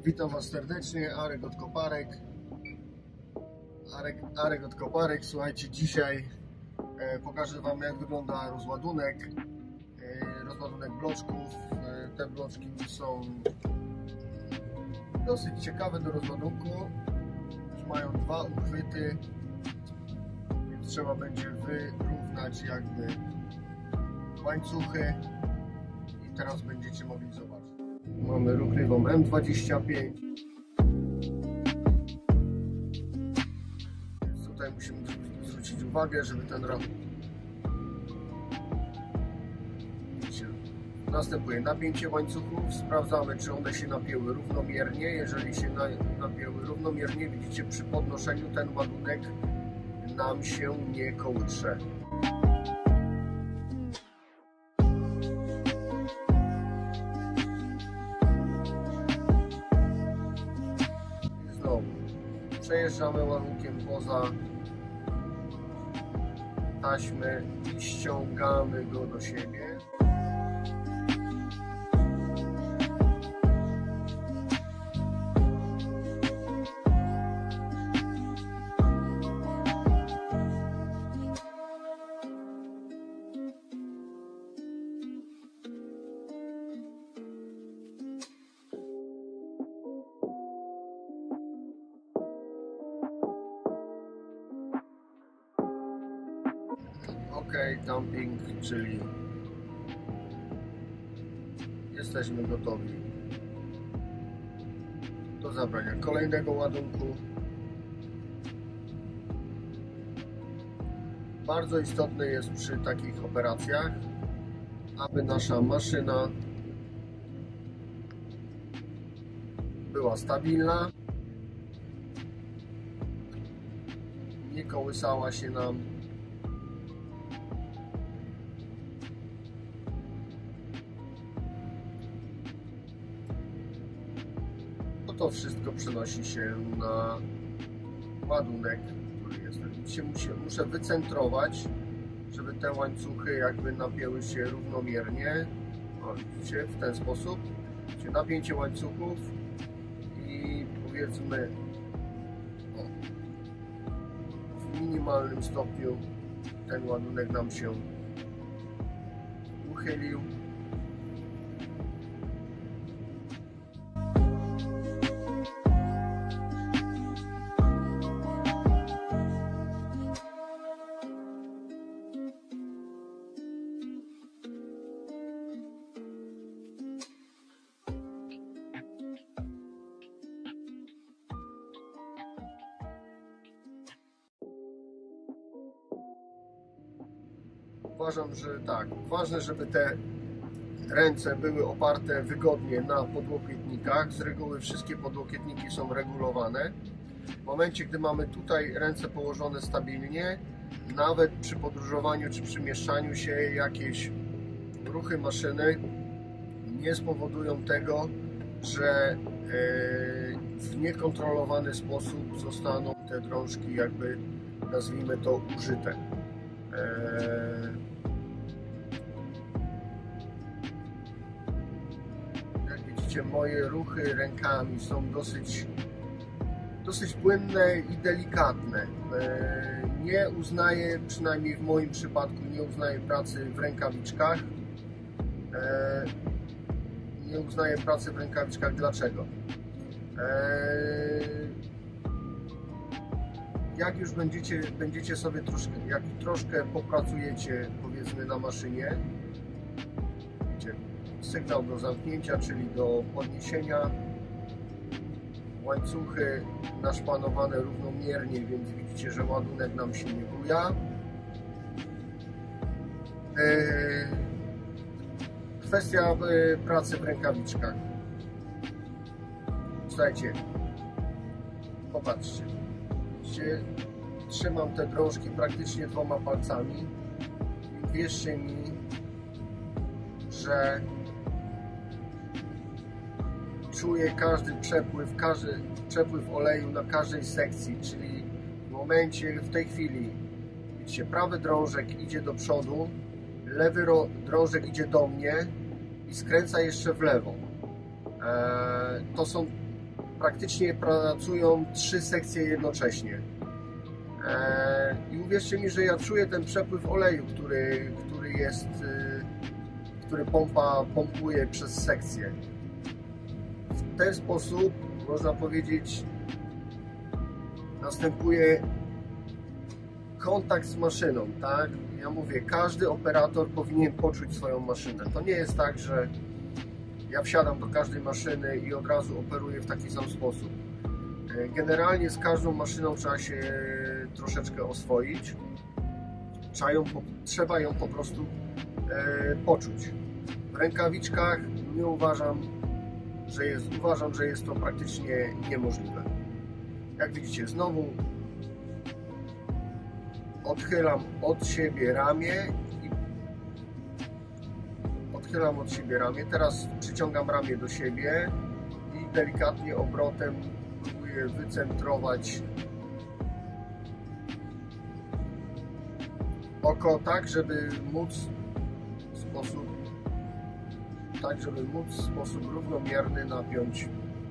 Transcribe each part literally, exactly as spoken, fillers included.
Witam Was serdecznie, Arek od Koparek. Arek, Arek od Koparek. Słuchajcie, dzisiaj e, pokażę Wam, jak wygląda rozładunek. E, rozładunek bloczków. E, te bloczki są dosyć ciekawe do rozładunku. Mają dwa uchwyty, więc trzeba będzie wyrównać jakby łańcuchy i teraz będziecie mogli zobaczyć. Mamy ruchlivą M dwadzieścia pięć. Więc tutaj musimy zwrócić uwagę, żeby ten rok. Następuje napięcie łańcuchów. Sprawdzamy, czy one się napięły równomiernie. Jeżeli się napięły równomiernie, widzicie, przy podnoszeniu ten ładunek nam się nie kołysze. I znowu przejeżdżamy ładunkiem poza taśmy i ściągamy go do siebie. OK, dumping, czyli jesteśmy gotowi do zabrania kolejnego ładunku. Bardzo istotne jest przy takich operacjach, aby nasza maszyna była stabilna, nie kołysała się nam. To wszystko przenosi się na ładunek, który jest. Widzicie, muszę, muszę wycentrować, żeby te łańcuchy jakby napięły się równomiernie. O, widzicie, w ten sposób. Widzicie, napięcie łańcuchów i powiedzmy o, w minimalnym stopniu ten ładunek nam się uchylił. Uważam, że tak, ważne, żeby te ręce były oparte wygodnie na podłokietnikach. Z reguły wszystkie podłokietniki są regulowane. W momencie, gdy mamy tutaj ręce położone stabilnie, nawet przy podróżowaniu czy przemieszczaniu się, jakieś ruchy maszyny nie spowodują tego, że w niekontrolowany sposób zostaną te drążki jakby, nazwijmy to, użyte. Jak widzicie, moje ruchy rękami są dosyć, dosyć płynne i delikatne. Nie uznaję, przynajmniej w moim przypadku, nie uznaję pracy w rękawiczkach. Nie uznaję pracy w rękawiczkach. Dlaczego? Jak już będziecie, będziecie sobie troszkę, jak troszkę popracujecie, powiedzmy, na maszynie, widzicie, sygnał do zamknięcia, czyli do podniesienia, łańcuchy naszpanowane równomiernie, więc widzicie, że ładunek nam się nie buja. Kwestia pracy w rękawiczkach. Słuchajcie, popatrzcie. Trzymam te drążki praktycznie dwoma palcami. Wierzcie mi, że czuję każdy przepływ, każdy przepływ oleju na każdej sekcji, czyli w momencie, w tej chwili, widzicie, prawy drążek idzie do przodu, lewy drążek idzie do mnie i skręca jeszcze w lewo. To są praktycznie pracują trzy sekcje jednocześnie. Eee, I uwierzcie mi, że ja czuję ten przepływ oleju, który, który jest, yy, który pompa pompuje przez sekcję. W ten sposób, można powiedzieć, następuje kontakt z maszyną, tak? Ja mówię, każdy operator powinien poczuć swoją maszynę. To nie jest tak, że ja wsiadam do każdej maszyny i od razu operuję w taki sam sposób. Generalnie z każdą maszyną trzeba się troszeczkę oswoić. Trzeba ją, trzeba ją po prostu e, poczuć. W rękawiczkach nie uważam, że jest, uważam, że jest to praktycznie niemożliwe. Jak widzicie, znowu odchylam od siebie ramię i odchylam od siebie ramię. Teraz przyciągam ramię do siebie i delikatnie obrotem próbuję wycentrować oko tak, żeby móc w sposób tak, żeby móc w sposób równomierny napiąć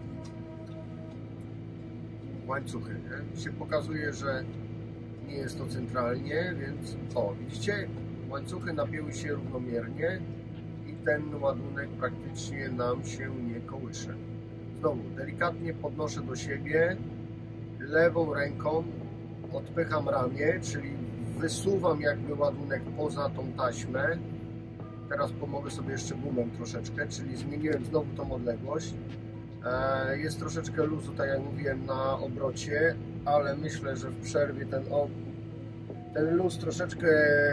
łańcuchy. Nie? Się pokazuje, że nie jest to centralnie, więc o, widzicie, łańcuchy napięły się równomiernie i ten ładunek praktycznie nam się nie kołysze. Znowu delikatnie podnoszę do siebie, lewą ręką odpycham ramię, czyli wysuwam jakby ładunek poza tą taśmę. Teraz pomogę sobie jeszcze gumą troszeczkę, czyli zmieniłem znowu tą odległość. Jest troszeczkę luzu, tak jak mówiłem, na obrocie, ale myślę, że w przerwie ten, ten luz troszeczkę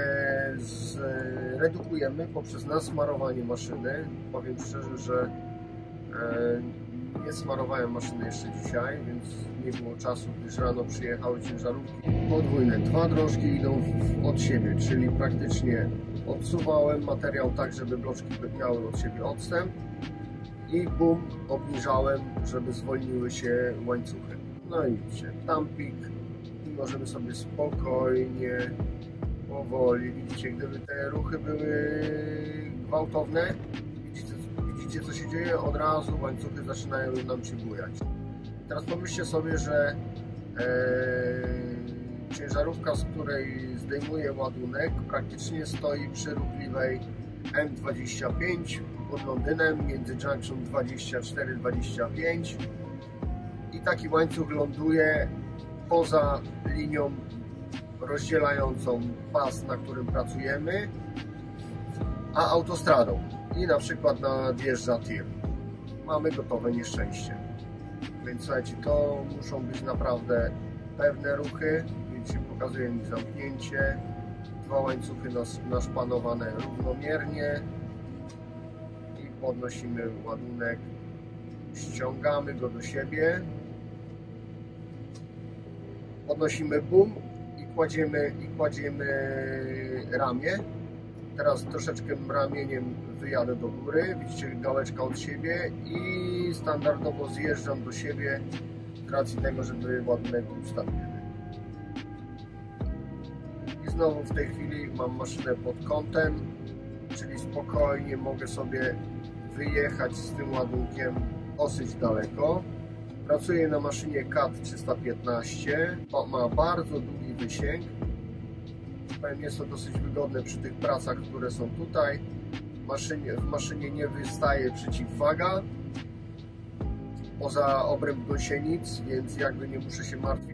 zredukujemy poprzez nasmarowanie maszyny. Powiem szczerze, że nie smarowałem maszyny jeszcze dzisiaj, więc nie było czasu, gdyż rano przyjechały ciężarówki podwójne. Dwa drążki idą od siebie, czyli praktycznie odsuwałem materiał tak, żeby bloczki miały od siebie odstęp i bum, obniżałem, żeby zwolniły się łańcuchy. No i widzicie, dumping i możemy sobie spokojnie, powoli, widzicie, gdyby te ruchy były gwałtowne, widzicie, widzicie co się dzieje, od razu łańcuchy zaczynają nam się bujać. Teraz pomyślcie sobie, że ee, ciężarówka, z której zdejmuję ładunek, praktycznie stoi przy ruchliwej M dwadzieścia pięć pod Londynem, między Junction dwadzieścia cztery dwadzieścia pięć i taki łańcuch ląduje poza linią rozdzielającą pas, na którym pracujemy, a autostradą i na przykład nadjeżdża tir. Mamy gotowe nieszczęście. Więc słuchajcie, to muszą być naprawdę pewne ruchy. Widzicie, pokazuje mi zamknięcie. Dwa łańcuchy nas, naszpanowane równomiernie i podnosimy ładunek, ściągamy go do siebie, podnosimy bum i kładziemy, i kładziemy ramię. Teraz troszeczkę ramieniem wyjadę do góry, widzicie, gałeczka od siebie i standardowo zjeżdżam do siebie z racji tego, żeby ładunek był stabilny. I znowu w tej chwili mam maszynę pod kątem, czyli spokojnie mogę sobie wyjechać z tym ładunkiem dosyć daleko. Pracuję na maszynie C A T trzysta piętnaście, ma bardzo długi wysięg. Powiem, jest to dosyć wygodne przy tych pracach, które są tutaj. W maszynie, w maszynie nie wystaje przeciwwaga poza obręb gąsienic, więc jakby nie muszę się martwić.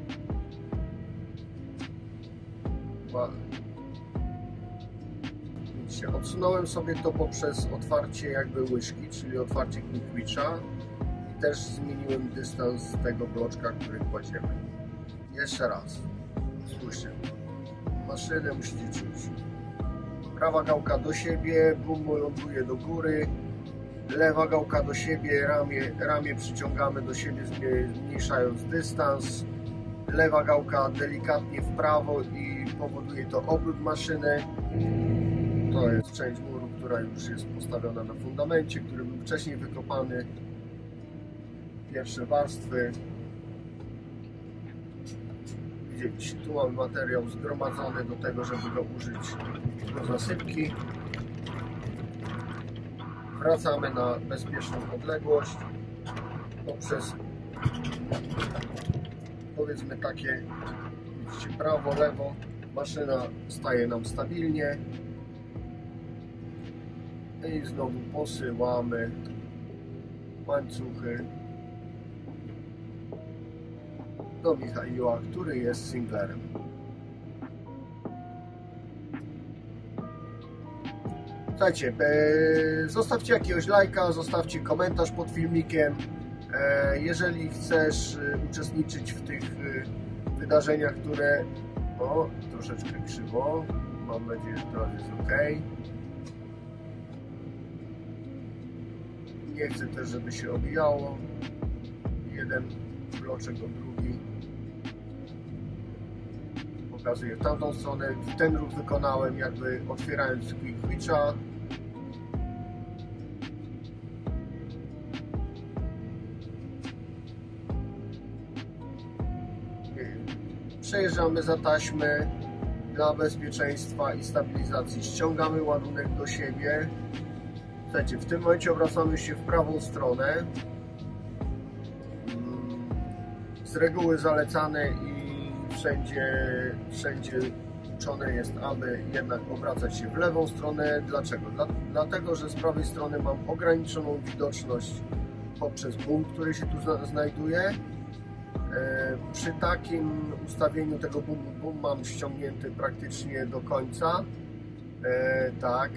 Widzicie, odsunąłem sobie to poprzez otwarcie jakby łyżki, czyli otwarcie quick-twitcha i też zmieniłem dystans tego bloczka, który kładziemy. Jeszcze raz, spójrzcie, maszynę musicie czuć. Prawa gałka do siebie, bum, ląduje do góry, lewa gałka do siebie, ramię, ramię przyciągamy do siebie, zmniejszając dystans, lewa gałka delikatnie w prawo i powoduje to obrót maszyny. To jest część muru, która już jest postawiona na fundamencie, który był wcześniej wykopany. Pierwsze warstwy. Widzieliście, tu mamy materiał zgromadzony do tego, żeby go użyć do zasypki. Wracamy na bezpieczną odległość poprzez powiedzmy takie, widzicie, prawo, lewo, maszyna staje nam stabilnie i znowu posyłamy łańcuchy do Michaiła, który jest singlerem. Słuchajcie, zostawcie jakiegoś lajka, zostawcie komentarz pod filmikiem. Jeżeli chcesz uczestniczyć w tych wydarzeniach, które... O, troszeczkę krzywo. Mam nadzieję, że teraz jest ok. Nie chcę też, żeby się obijało. Jeden bloczek od drugi. Pokazuję w tamtą stronę. Ten ruch wykonałem jakby otwierając quick switcha. Przejeżdżamy za taśmy dla bezpieczeństwa i stabilizacji. Ściągamy ładunek do siebie. Słuchajcie, w tym momencie obracamy się w prawą stronę. Z reguły zalecane i wszędzie, wszędzie uczone jest, aby jednak obracać się w lewą stronę. Dlaczego? Dla, dlatego, że z prawej strony mam ograniczoną widoczność poprzez boom, który się tu zna, znajduje. Przy takim ustawieniu tego boom, boom mam ściągnięty praktycznie do końca. E, tak.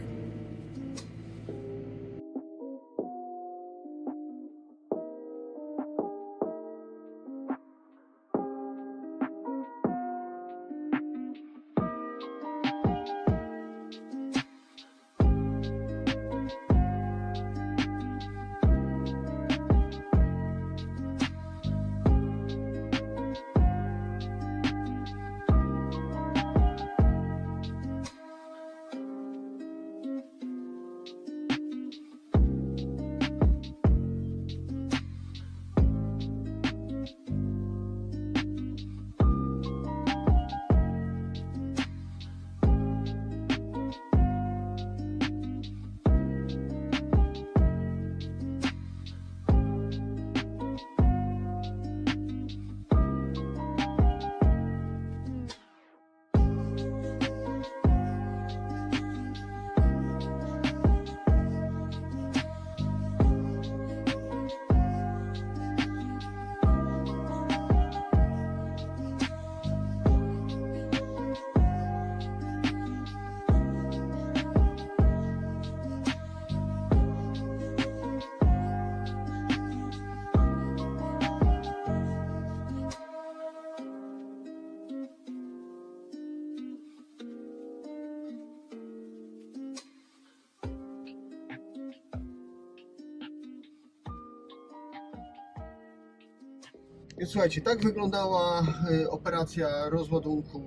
Słuchajcie, tak wyglądała operacja rozładunku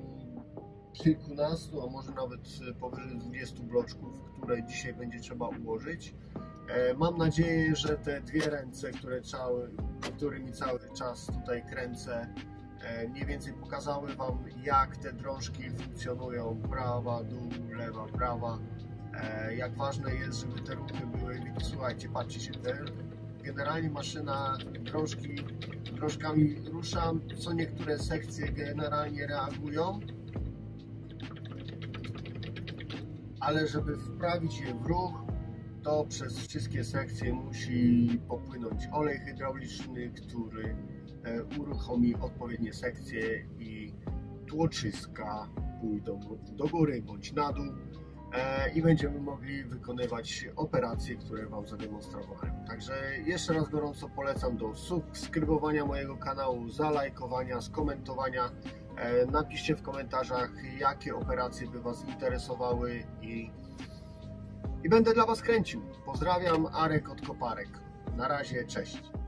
kilkunastu, a może nawet powyżej dwudziestu bloczków, które dzisiaj będzie trzeba ułożyć. Mam nadzieję, że te dwie ręce, które cały, którymi cały czas tutaj kręcę, mniej więcej pokazały Wam, jak te drążki funkcjonują, prawa, dół, lewa, prawa, jak ważne jest, żeby te ruchy były. Słuchajcie, patrzcie się, te, generalnie maszyna drążki, drążkami ruszam, co niektóre sekcje generalnie reagują, ale żeby wprawić je w ruch, to przez wszystkie sekcje musi popłynąć olej hydrauliczny, który uruchomi odpowiednie sekcje i tłoczyska pójdą do góry bądź na dół i będziemy mogli wykonywać operacje, które Wam zademonstrowałem. Także jeszcze raz gorąco polecam do subskrybowania mojego kanału, zalajkowania, skomentowania. Napiszcie w komentarzach, jakie operacje by Was interesowały i, i będę dla Was kręcił. Pozdrawiam, Arek od Koparek. Na razie, cześć.